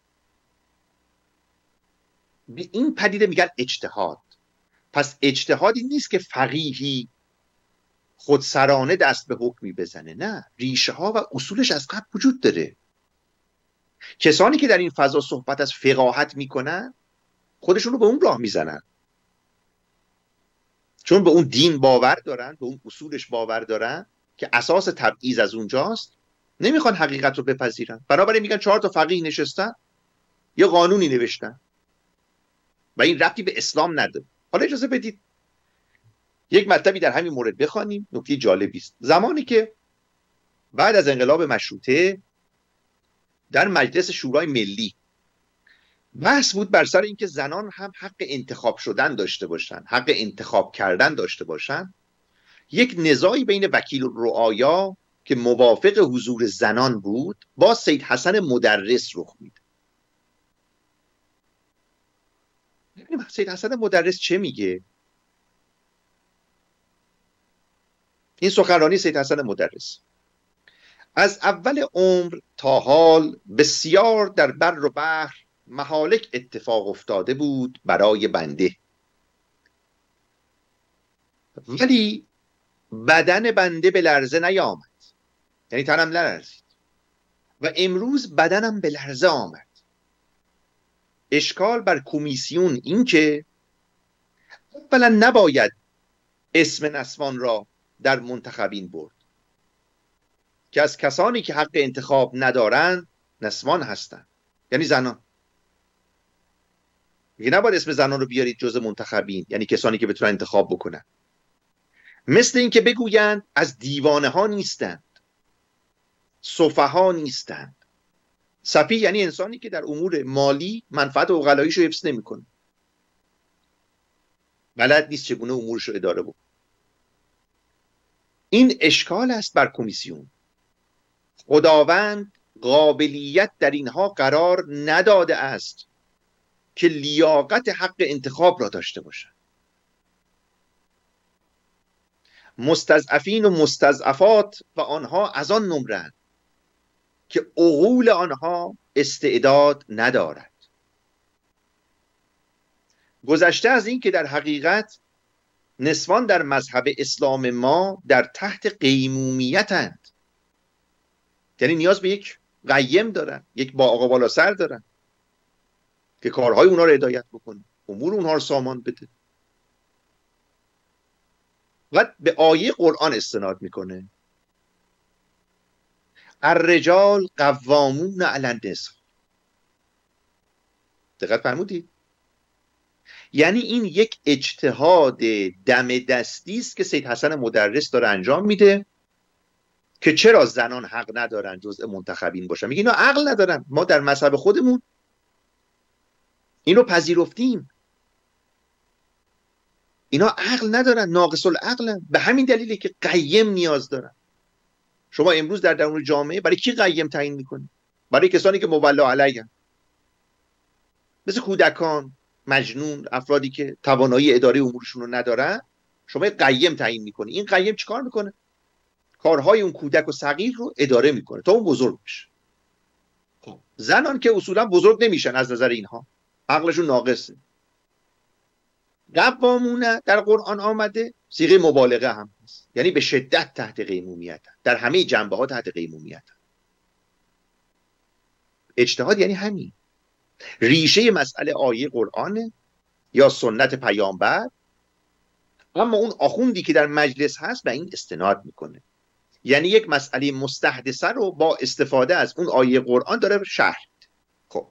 به این پدیده میگن اجتهاد. پس اجتهادی نیست که فقیهی خودسرانه دست به حکمی بزنه، نه، ریشه ها و اصولش از قبل وجود داره. کسانی که در این فضا صحبت از فقاهت میکنن خودشون رو به اون راه میزنن، چون به اون دین باور دارن، به اون اصولش باور دارن که اساس تبعیض از اونجاست، نمیخوان حقیقت رو بپذیرن. بنابراین میگن 4 تا فقیه نشستن یه قانونی نوشتن و این ربطی به اسلام نداره. حالا اجازه بدید یک مطلبی در همین مورد بخوانیم، نکته جالبی است. زمانی که بعد از انقلاب مشروطه در مجلس شورای ملی بحث بود بر سر اینکه زنان هم حق انتخاب شدن داشته باشن، حق انتخاب کردن داشته باشن، یک نزاعی بین وکیل الرعایا که موافق حضور زنان بود با سید حسن مدرس رخ میده. سید حسن مدرس چه میگه؟ این سخنرانی سید حسن مدرس: از اول عمر تا حال بسیار در بر و بحر مهالک اتفاق افتاده بود برای بنده، ولی بدن بنده به لرزه نیامد، یعنی تنم نلرزید، و امروز بدنم به لرزه آمد. اشکال بر کمیسیون این که اولا نباید اسم نسوان را در منتخبین برد که از کسانی که حق انتخاب ندارند نسوان هستند، یعنی زنان. میگه نباید اسم زنان رو بیارید جز منتخبین، یعنی کسانی که بتونن انتخاب بکنن. مثل این که بگویند از دیوانه ها نیستند، سفها نیستند. سفیه یعنی انسانی که در امور مالی منفعت عقلاییش رو حفظ نمیکنه، بلد نیست چگونه امورش رو اداره بکنه. این اشکال است بر کمیسیون. خداوند قابلیت در اینها قرار نداده است که لیاقت حق انتخاب را داشته باشند. مستضعفین و مستضعفات و آنها از آن نمرند که عقول آنها استعداد ندارد. گذشته از این که در حقیقت نسوان در مذهب اسلام ما در تحت قیمومیتند، یعنی نیاز به یک قیم دارن، یک با آقا بالا سر دارن که کارهای اونا رو هدایت بکنه، امور اونها رو سامان بده. و به آیه قرآن استناد میکنه: الرجال قوامون علی النساء. دقت فرمودید؟ یعنی این یک اجتهاد دم دستی است که سید حسن مدرس داره انجام میده که چرا زنان حق ندارن جزء منتخبین باشن. میگه اینا عقل ندارن، ما در مذهب خودمون اینو پذیرفتیم، اینا عقل ندارن، ناقص العقلن، به همین دلیله که قیم نیاز دارن. شما امروز در درون جامعه برای کی قیم تعیین میکنی؟ برای کسانی که مولا علیه‌اند، مثل کودکان، مجنون، افرادی که توانایی اداره امورشون رو ندارن. شما قیم تعیین میکنی، این قیم چیکار میکنه؟ کارهای اون کودک و صغیر رو اداره میکنه تا اون بزرگ بشه. خب زنان که اصولا بزرگ نمیشن از نظر اینها، عقلشون ناقصه. قوامونه در قرآن آمده صیغه مبالغه هم هست، یعنی به شدت تحت قیمومیت، در همه جنبه ها تحت قیمومیت. اجتهاد یعنی همین. ریشه مسئله آیه قرآن یا سنت پیامبر اما اون آخوندی که در مجلس هست به این استناد میکنه، یعنی یک مسئله مستحدثه رو با استفاده از اون آیه قرآن داره شرح. خب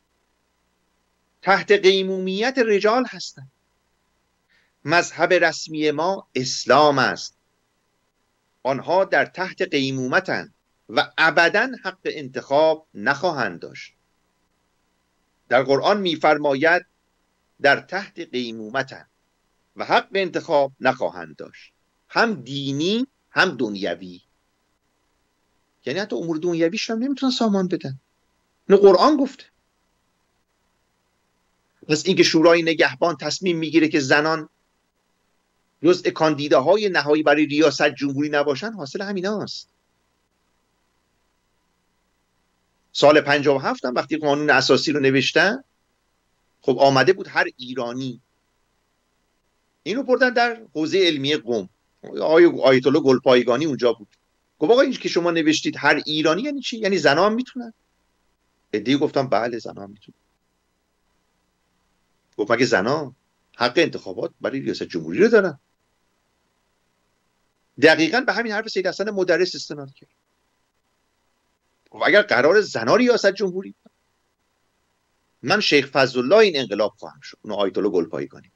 تحت قیمومیت رجال هستن. مذهب رسمی ما اسلام است، آنها در تحت قیمومتن و ابداً حق انتخاب نخواهند داشت. در قرآن میفرماید در تحت قیمومتن و حق انتخاب نخواهند داشت، هم دینی هم دنیوی. یعنی حتی امور دنیویش هم نمیتونن سامان بدن. اینو قرآن گفته. پس اینکه شورای نگهبان تصمیم میگیره که زنان جزء کاندیداهای نهایی برای ریاست جمهوری نباشن، حاصل همیناست. سال 57 هم وقتی قانون اساسی رو نوشتن، خب آمده بود هر ایرانی، اینو بردن در حوزه علمیه قم، آیت الله گلپایگانی اونجا بود، گفت آقا این که شما نوشتید هر ایرانی یعنی چی؟ یعنی زنا هم میتونن؟ عده‌ای گفتم بله زنا هم میتونن. گفت مگه زنا حق انتخابات برای ریاست جمهوری رو دارن؟ دقیقاً به همین حرف سید حسن مدرس استناد کرد. گفت اگر قرار زنا ریاست جمهوری، من شیخ فضلالله این انقلاب خواهم شد. اون آیت الله گلپایگانی.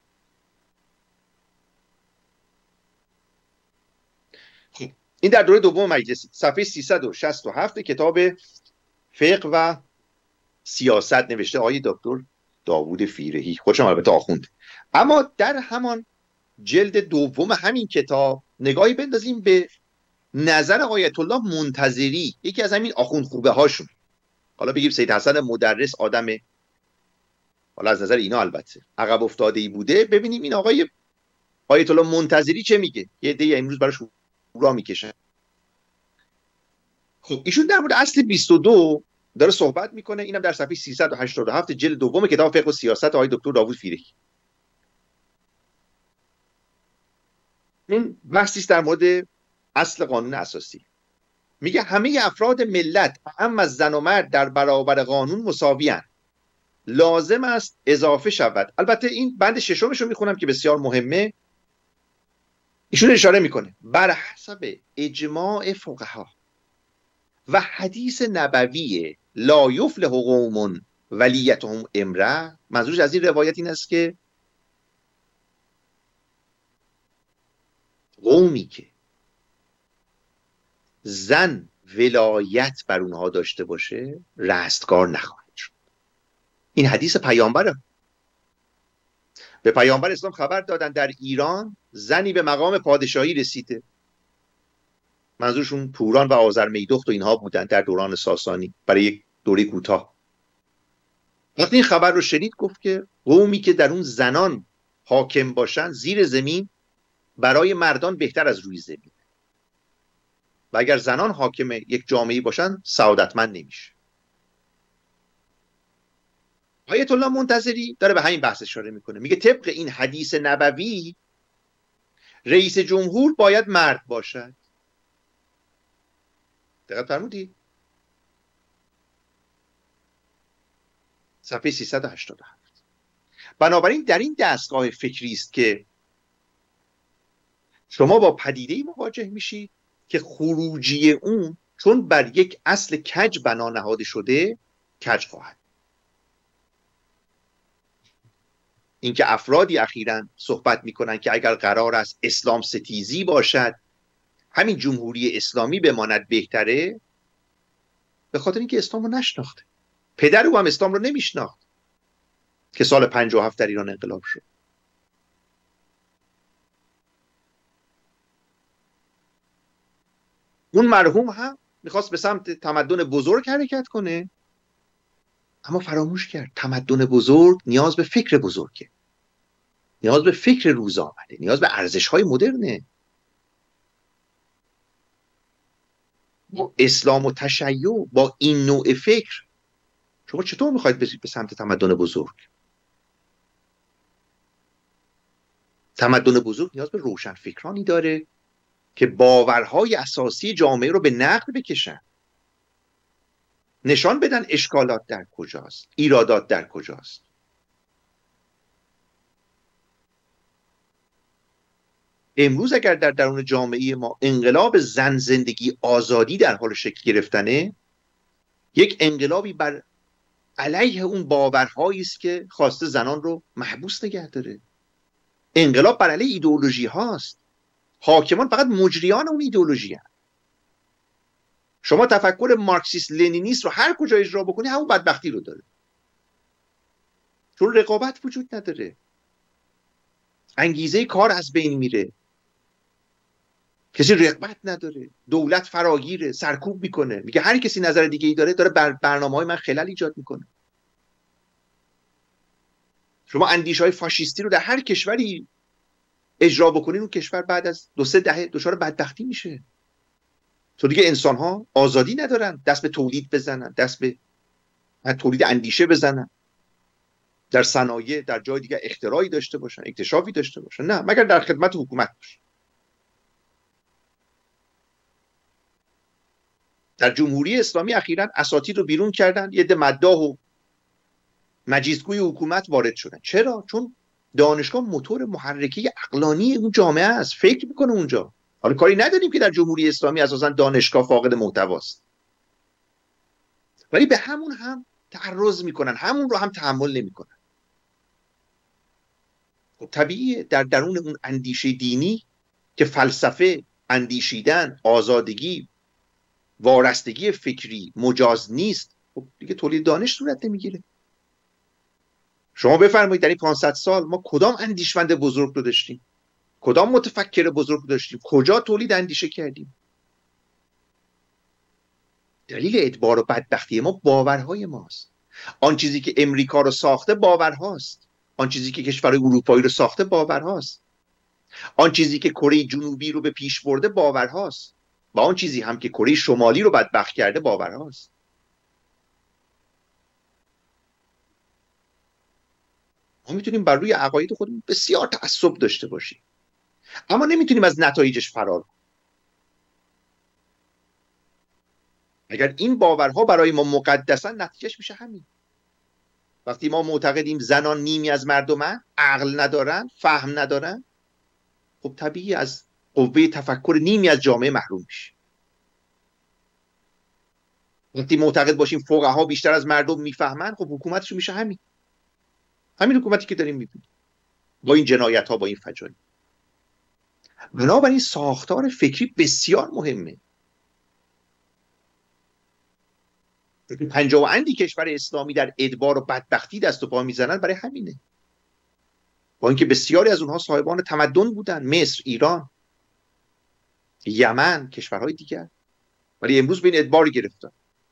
این در دوره دوم مجلس، صفحه 367 کتاب فقه و سیاست، نوشته آقای دکتر داوود فیرهی، خودشم البته آخوند. اما در همان جلد دوم همین کتاب نگاهی بندازیم به نظر آیت الله منتظری، یکی از همین آخوند خوبه هاشون. حالا بگیم سید حسن مدرس آدم، حالا از نظر اینا البته عقب افتاده ای بوده، ببینیم این آقای آیت الله منتظری چه میگه. یه عده امروز براش هورا میکشن. خب ایشون در مورد اصل 22 داره صحبت میکنه. اینم در صفحه 387 جلد دوم کتاب فقه و سیاست آقای دکتر داوود فیرهی. این بحثی است در مورد اصل قانون اساسی. میگه همه افراد ملت اما از زن و مرد در برابر قانون مساوی‌اند. لازم است اضافه شود. البته این بند ششمش رو میخونم که بسیار مهمه. ایشون اشاره میکنه بر حسب اجماع فقها و حدیث نبوی لا یفلح قوم ولیتهم امرأة. منظورش از این روایت این است که قومی که زن ولایت بر اونها داشته باشه رستگار نخواهد شد. این حدیث پیامبره. به پیامبر اسلام خبر دادن در ایران زنی به مقام پادشاهی رسیده. منظورشون پوران و آذرمیدخت و اینها بودن در دوران ساسانی برای یک دوره کوتاه. وقتی این خبر رو شنید گفت که قومی که در اون زنان حاکم باشن زیر زمین برای مردان بهتر از روی زمین، و اگر زنان حاکم یک جامعه باشن سعادتمند نمیشه. آیت الله منتظری داره به همین بحث اشاره میکنه. میگه طبق این حدیث نبوی رئیس جمهور باید مرد باشد. دقت فرمودید؟ صفحه 387. بنابراین در این دستگاه فکری است که شما با پدیده‌ای مواجه میشید که خروجی اون چون بر یک اصل کج بنا نهاده شده کج خواهد. اینکه افرادی اخیراً صحبت میکنن که اگر قرار است اسلام ستیزی باشد همین جمهوری اسلامی بماند بهتره، به خاطر اینکه اسلام رو نشناخته. پدر او هم اسلام رو نمیشناخت که سال 57 در ایران انقلاب شد. اون مرحوم هم میخواست به سمت تمدن بزرگ حرکت کنه، اما فراموش کرد تمدن بزرگ نیاز به فکر بزرگه، نیاز به فکر روز آمده، نیاز به ارزش‌های مدرنه. با اسلام و تشیع، با این نوع فکر شما چطور میخواید به سمت تمدن بزرگ؟ تمدن بزرگ نیاز به روشن فکرانی داره که باورهای اساسی جامعه رو به نقد بکشن، نشان بدن اشکالات در کجاست، ایرادات در کجاست. امروز اگر در درون جامعه ما انقلاب زن، زندگی، آزادی در حال شکل گرفتنه، یک انقلابی بر علیه اون باورهایی است که خواسته زنان رو محبوس نگه داره. انقلاب بر علیه ایدئولوژی هاست. حاکمان فقط مجریان اون ایدئولوژی هست. شما تفکر مارکسیست لنینیست رو هر کجا اجرا بکنی همون بدبختی رو داره، چون رقابت وجود نداره، انگیزه کار از بین میره، کسی رقابت نداره، دولت فراگیره، سرکوب میکنه، میگه هر کسی نظر دیگه ای داره بر برنامه‌های من خلل ایجاد میکنه. شما اندیشه‌های فاشیستی رو در هر کشوری اجرا بکنین، اون کشور بعد از 2-3 دهه دچار بدبختی میشه. تو دیگه انسان‌ها آزادی ندارن دست به تولید بزنن، دست به تولید اندیشه بزنن، در صنایع در جای دیگه اختراعی داشته باشن، اکتشافی داشته باشن، نه، مگر در خدمت حکومت باشن. در جمهوری اسلامی اخیراً اساتید رو بیرون کردن، یه عده مداح و مجیزگوی حکومت وارد شدن. چرا؟ چون دانشگاه موتور محرکه عقلانی اون جامعه است، فکر میکنه اونجا. حالا کاری نداریم که در جمهوری اسلامی اساساً دانشگاه فاقد محتواست، ولی به همون هم تعرض میکنن، همون رو هم تحمل نمیکنن. خب طبیعیه در درون اون اندیشه دینی که فلسفه، اندیشیدن، آزادگی، وارستگی فکری مجاز نیست، خب دیگه تولید دانش صورت نمیگیره. شما بفرمایید در این 500 سال ما کدام اندیشمند بزرگ رو داشتیم؟ کدام متفکر بزرگ رو داشتیم؟ کجا تولید اندیشه کردیم؟ دلیل ادبار و بدبختی ما باورهای ماست. آن چیزی که امریکا رو ساخته باورهاست، آن چیزی که کشورهای اروپایی رو ساخته باورهاست، آن چیزی که کره جنوبی رو به پیش برده باورهاست، و آن چیزی هم که کره شمالی رو بدبخت کرده باورهاست. ما میتونیم بر روی عقاید خودمون بسیار تعصب داشته باشیم، اما نمیتونیم از نتایجش فرار کنیم. اگر این باورها برای ما مقدسن، نتیجهش میشه همین. وقتی ما معتقدیم زنان نیمی از مردمن، عقل ندارن، فهم ندارن، خب طبیعی از قوه تفکر نیمی از جامعه محروم میشه. وقتی معتقد باشیم فقها بیشتر از مردم میفهمن، خب حکومتش میشه همین حکومتی که داریم میبینیم با این جنایت ها، با این فجایع. بنابراین ساختار فکری بسیار مهمه. پنجاه و اندی کشور اسلامی در ادبار و بدبختی دست و پا میزنن برای همینه، با اینکه بسیاری از اونها صاحبان تمدن بودن، مصر، ایران، یمن، کشورهای دیگر، ولی امروز به این ادبار گرفتن.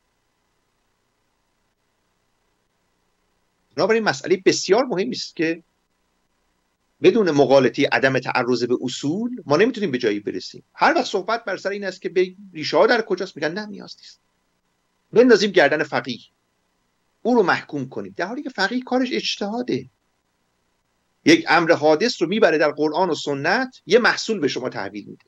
بنابراین مسئله بسیار مهمی است که بدون مغالطه، عدم تعرض به اصول، ما نمیتونیم به جایی برسیم. هر وقت صحبت بر سر این است که به ریشه ها در کجاست، میگن نه، نیاز نیست، بندازیم گردن فقیه، او رو محکوم کنیم، در حالی که فقیه کارش اجتهاده. یک امر حادث رو میبره در قرآن و سنت، یه محصول به شما تحویل میده.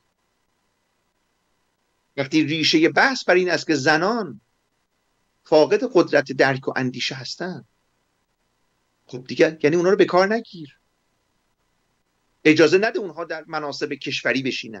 وقتی ریشه بحث بر این است که زنان فاقد قدرت درک و اندیشه هستن، خب دیگه یعنی اونها رو به کار نگیر، اجازه نده اونها در مناصب کشوری بشینن.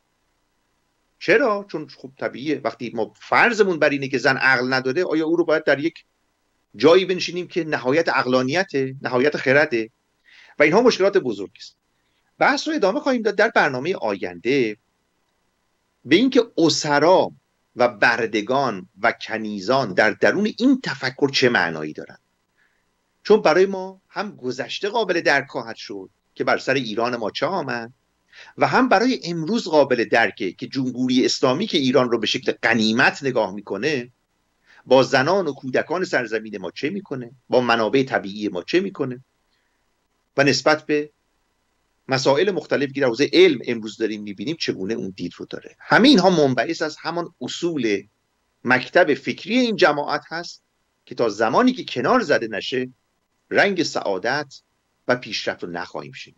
چرا؟ چون خب طبیعیه وقتی ما فرضمون بر اینه که زن عقل نداره، آیا او رو باید در یک جایی بنشینیم که نهایت عقلانیته، نهایت خرده؟ و اینها مشکلات بزرگی است. بحث رو ادامه خواهیم داد در برنامه آینده به اینکه اسرا و بردگان و کنیزان در درون این تفکر چه معنایی دارن، چون برای ما هم گذشته قابل درک خواهد شد که بر سر ایران ما چه آمد، و هم برای امروز قابل درکه که جمهوری اسلامی که ایران رو به شکل غنیمت نگاه میکنه، با زنان و کودکان سرزمین ما چه میکنه، با منابع طبیعی ما چه میکنه، و نسبت به مسائل مختلفی که در حوزه علم امروز داریم میبینیم چگونه اون دید رو داره. همه اینها منبعث از همان اصول مکتب فکری این جماعت هست که تا زمانی که کنار زده نشه، رنگ سعادت و پیشرفت رو نخواهیم شنید،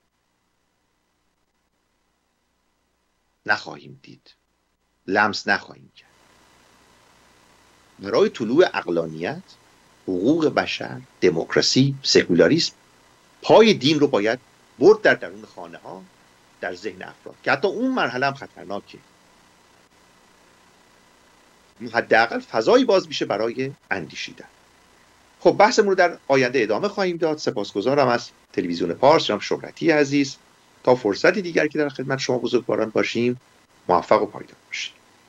نخواهیم دید، لمس نخواهیم کرد. برای طلوع عقلانیت، حقوق بشر، دموکراسی، سکولاریسم، پای دین رو باید برد در درون خانه ها در ذهن افراد که حتی اون مرحله هم خطرناکه. حداقل فضایی باز میشه برای اندیشیدن. خب بحثمون رو در آینده ادامه خواهیم داد. سپاسگزارم از تلویزیون پارس، جناب شهرتی عزیز. تا فرصتی دیگر که در خدمت شما بزرگواران باشیم، موفق و پایدار باشید.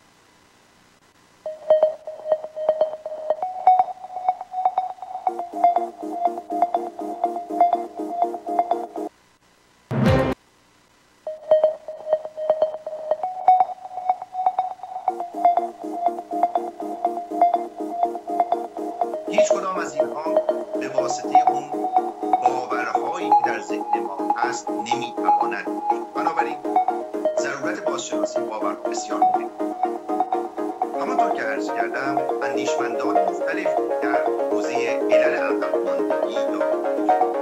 هیچ کدام از اینها به واسطه اون باورهایی که در ذهن ما هست نمیتواند. بنابراین ضرورت بازشناسی باورها بسیار مهمه. همانطور که عرض کردم، اندیشمندان مختلف در حوزه علل عقب ماندگی یا